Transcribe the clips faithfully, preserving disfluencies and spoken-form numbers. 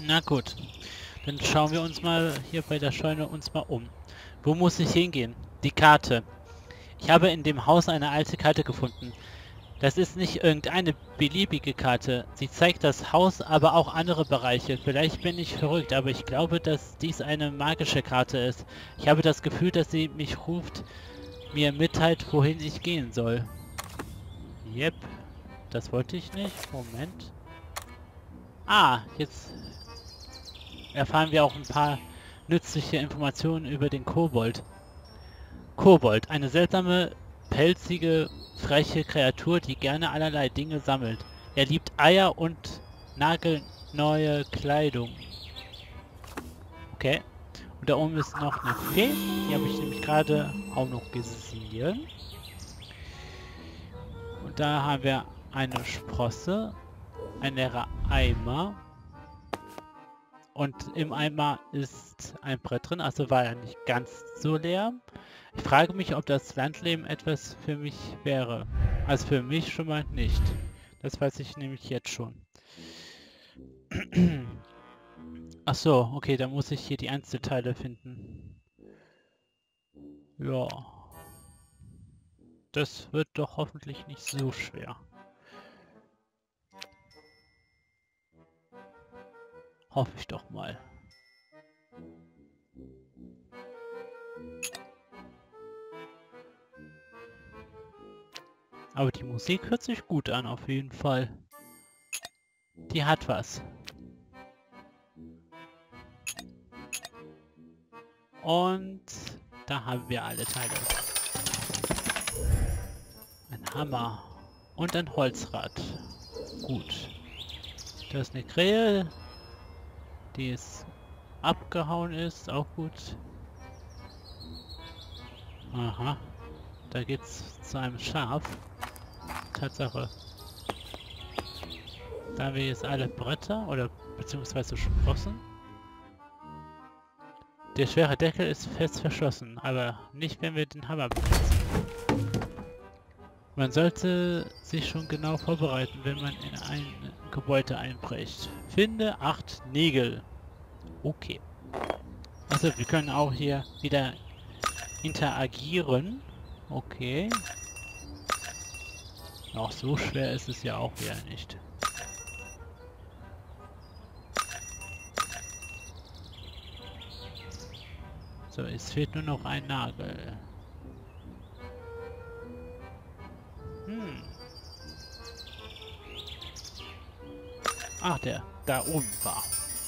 Na gut, dann schauen wir uns mal hier bei der Scheune uns mal um. Wo muss ich hingehen? Die Karte. Ich habe in dem Haus eine alte Karte gefunden. Das ist nicht irgendeine beliebige Karte. Sie zeigt das Haus, aber auch andere Bereiche. Vielleicht bin ich verrückt, aber ich glaube, dass dies eine magische Karte ist. Ich habe das Gefühl, dass sie mich ruft, mir mitteilt, wohin ich gehen soll. Yep, das wollte ich nicht. Moment. Ah, jetzt erfahren wir auch ein paar nützliche Informationen über den Kobold. Kobold, eine seltsame, pelzige, freche Kreatur, die gerne allerlei Dinge sammelt. Er liebt Eier und nagelneue Kleidung. Okay. Und da oben ist noch eine Fee. Die habe ich nämlich gerade auch noch gesehen. Und da haben wir eine Sprosse, ein leerer Eimer. Und im Eimer ist ein Brett drin, also war er nicht ganz so leer. Ich frage mich, ob das Landleben etwas für mich wäre. Also für mich schon mal nicht. Das weiß ich nämlich jetzt schon. Ach so, okay, dann muss ich hier die Einzelteile finden. Ja. Das wird doch hoffentlich nicht so schwer. Hoffe ich doch mal. Aber die Musik hört sich gut an, auf jeden Fall. Die hat was. Und da haben wir alle Teile. Ein Hammer und ein Holzrad. Gut. Da ist eine Krähe, die es abgehauen ist, auch gut. Aha. Da geht's zu einem Schaf. Tatsache. Da haben wir jetzt alle Bretter oder beziehungsweise Sprossen. Der schwere Deckel ist fest verschlossen, aber nicht, wenn wir den Hammer benutzen. Man sollte sich schon genau vorbereiten, wenn man in ein Gebäude einbricht. Finde acht Nägel. Okay. Also wir können auch hier wieder interagieren. Okay. Auch so schwer ist es ja auch wieder nicht. So, es fehlt nur noch ein Nagel. Hm. Ach, der da oben war.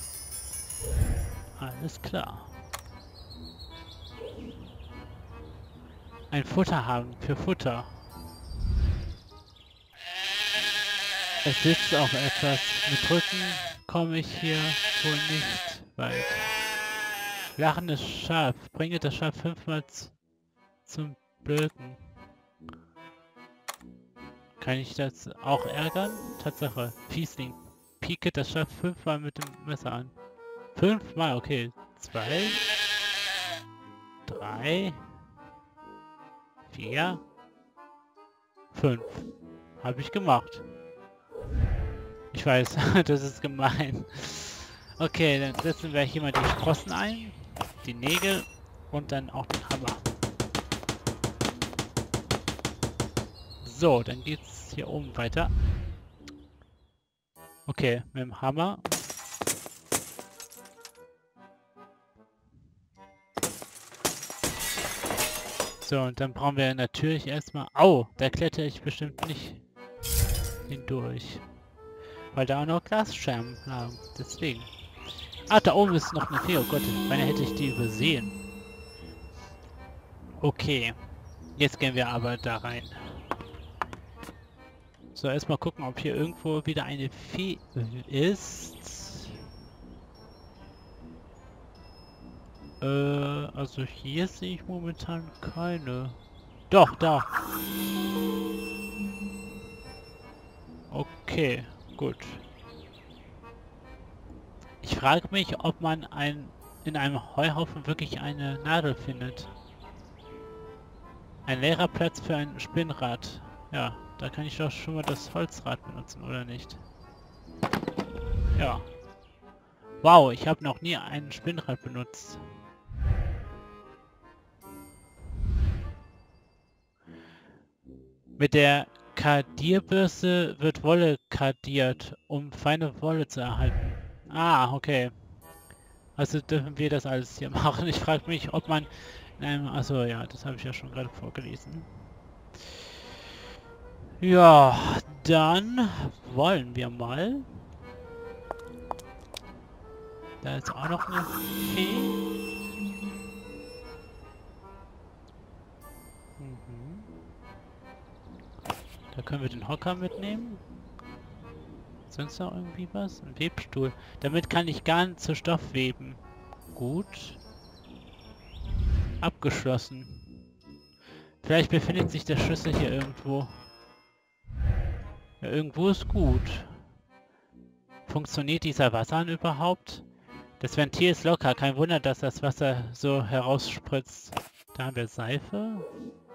Alles klar. Ein Futterhaken für Futter. Es sitzt auf etwas. Mit Drücken komme ich hier wohl nicht weit. Lachendes Schaf. Bringe das Schaf fünfmal zum Blöken. Kann ich das auch ärgern? Tatsache. Fiesling. Pieke das Schaf fünfmal mit dem Messer an. Fünfmal, okay. Zwei. Drei. Vier. Fünf. Habe ich gemacht. Ich weiß, das ist gemein. Okay, dann setzen wir hier mal die Sprossen ein. Die Nägel und dann auch den Hammer. So, dann geht's hier oben weiter. Okay, mit dem Hammer. So, und dann brauchen wir natürlich erstmal... Au, da klettere ich bestimmt nicht hindurch. Weil da auch noch Glasscherben haben. Deswegen. Ah, da oben ist noch eine Fee. Oh Gott, meine hätte ich die übersehen. Okay. Jetzt gehen wir aber da rein. So, erstmal gucken, ob hier irgendwo wieder eine Fee ist. Äh, also hier sehe ich momentan keine. Doch, da. Okay, gut. Ich frage mich, ob man ein, in einem Heuhaufen wirklich eine Nadel findet. Ein leerer Platz für ein Spinnrad. Ja, da kann ich doch schon mal das Holzrad benutzen, oder nicht? Ja. Wow, ich habe noch nie ein Spinnrad benutzt. Mit der Kardierbürste wird Wolle kardiert, um feine Wolle zu erhalten. Ah, okay. Also dürfen wir das alles hier machen. Ich frage mich, ob man in einem... Achso, ja, das habe ich ja schon gerade vorgelesen. Ja, dann wollen wir mal. Da ist auch noch eine Fee. Mhm. Da können wir den Hocker mitnehmen. Sonst noch irgendwie was? Ein Webstuhl. Damit kann ich gar nicht zu Stoff weben. Gut. Abgeschlossen. Vielleicht befindet sich der Schlüssel hier irgendwo. Ja, irgendwo ist gut. Funktioniert dieser Wasserhahn überhaupt? Das Ventil ist locker. Kein Wunder, dass das Wasser so herausspritzt. Da haben wir Seife.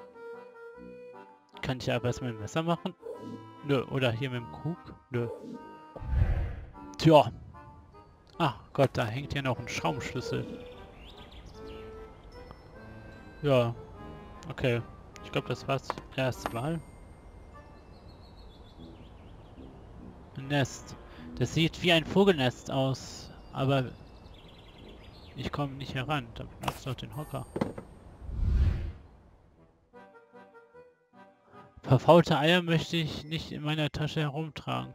Kann ich aber was mit dem Messer machen? Nö. Oder hier mit dem Krug? Nö. Tja. Ach Gott, da hängt ja noch ein Schraubenschlüssel. Ja. Okay. Ich glaube, das war's erste Mal. Ein Nest. Das sieht wie ein Vogelnest aus. Aber ich komme nicht heran. Da benutzt doch den Hocker. Verfaulte Eier möchte ich nicht in meiner Tasche herumtragen.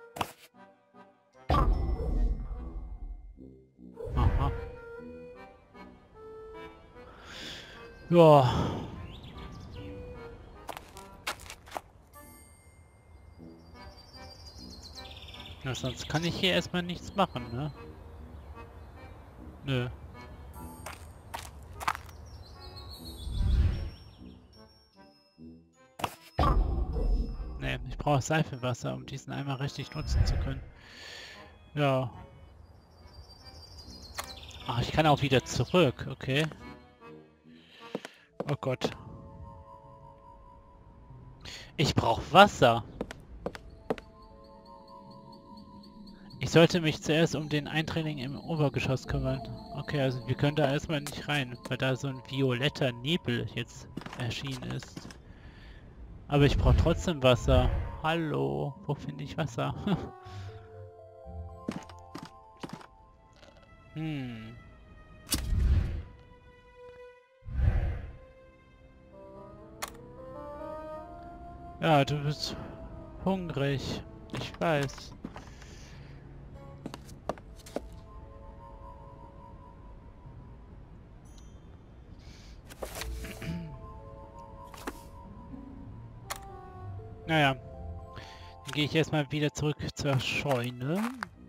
Aha. Ja. Ja, sonst kann ich hier erstmal nichts machen, ne? Nö. Ne, ich brauche Seifenwasser, um diesen Eimer richtig nutzen zu können. Ja. Ach, ich kann auch wieder zurück, okay. Oh Gott. Ich brauche Wasser. Ich sollte mich zuerst um den Eindringling im Obergeschoss kümmern. Okay, also wir können da erstmal nicht rein, weil da so ein violetter Nebel jetzt erschienen ist. Aber ich brauche trotzdem Wasser. Hallo, wo finde ich Wasser? hm. Ja, du bist hungrig. Ich weiß. Naja. Dann gehe ich erstmal wieder zurück zur Scheune.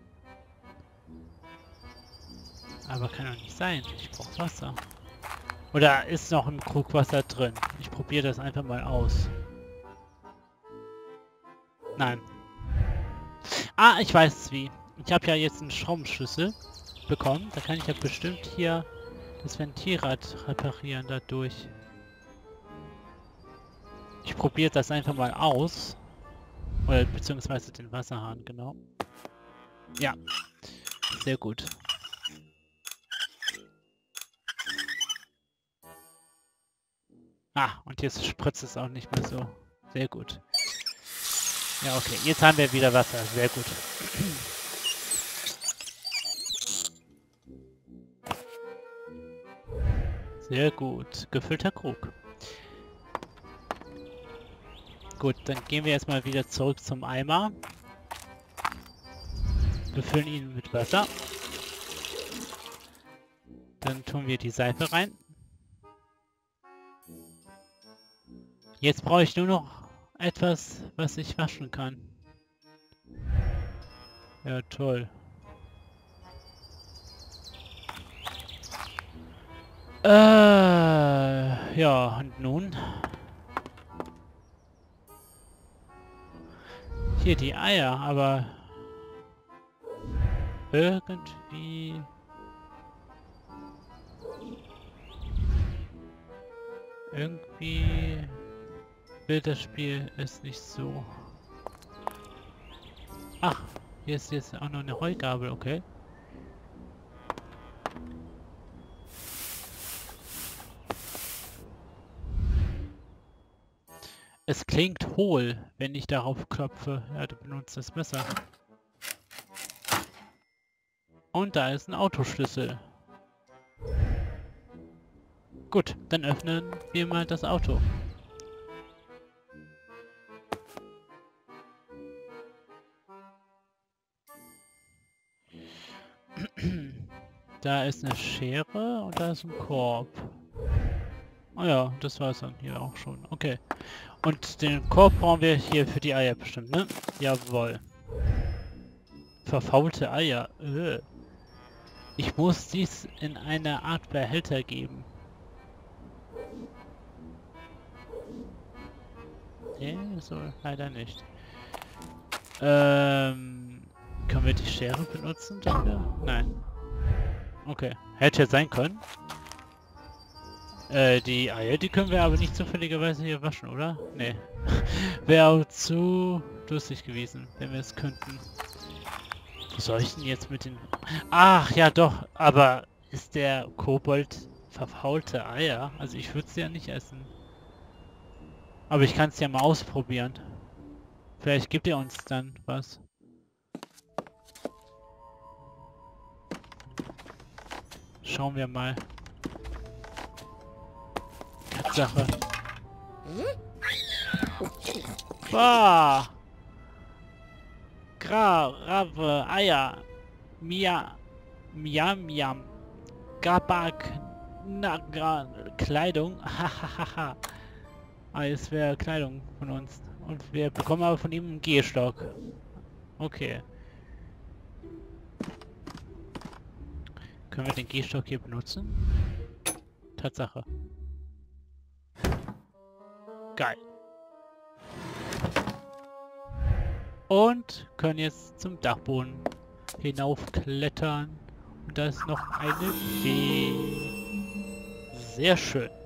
Aber kann doch nicht sein. Ich brauche Wasser. Oder ist noch im Krug Wasser drin? Ich probiere das einfach mal aus. Nein. Ah, ich weiß es wie. Ich habe ja jetzt einen Schraubenschlüssel bekommen. Da kann ich ja bestimmt hier das Ventilrad reparieren dadurch. Ich probiere das einfach mal aus. Oder beziehungsweise den Wasserhahn, genau. Ja. Sehr gut. Ah, und jetzt spritzt es auch nicht mehr so. Sehr gut. Ja, okay. Jetzt haben wir wieder Wasser. Sehr gut. Sehr gut. Gefüllter Krug. Gut, dann gehen wir erstmal wieder zurück zum Eimer. Wir füllen ihn mit Wasser. Dann tun wir die Seife rein. Jetzt brauche ich nur noch etwas, was ich waschen kann. Ja, toll. Äh, ja, und nun? Hier die Eier, aber irgendwie... Irgendwie will das Spiel es nicht so. Ach, hier ist jetzt auch noch eine Heugabel, okay. Es klingt hohl, wenn ich darauf klopfe. Ja, du benutzt das Messer. Und da ist ein Autoschlüssel. Gut, dann öffnen wir mal das Auto. Da ist eine Schere und da ist ein Korb. Oh ja, das war's dann hier auch schon. Okay. Und den Korb brauchen wir hier für die Eier bestimmt, ne? Jawohl. Verfaulte Eier. Äh. Ich muss dies in eine Art Behälter geben. Nee, so leider nicht. Ähm, können wir die Schere benutzen dafür? Nein. Okay. Hätte jetzt sein können. Äh, die Eier, die können wir aber nicht zufälligerweise hier waschen, oder? Nee. Wäre auch zu lustig gewesen, wenn wir es könnten. Wie soll ich denn jetzt mit den... Ach, ja doch, aber ist der Kobold verfaulte Eier? Also ich würde es ja nicht essen. Aber ich kann es ja mal ausprobieren. Vielleicht gibt er uns dann was. Schauen wir mal. Tatsache. Bah! Gra, Rave, Eier. Mia. Miam, Miam. Gabak. Nagra. Kleidung. Hahaha. Ah, es wäre Kleidung von uns. Und wir bekommen aber von ihm einen Gehstock. Okay. Können wir den Gehstock hier benutzen? Tatsache. Geil. Und können jetzt zum Dachboden hinaufklettern. Und da ist noch eine Fee. Sehr schön.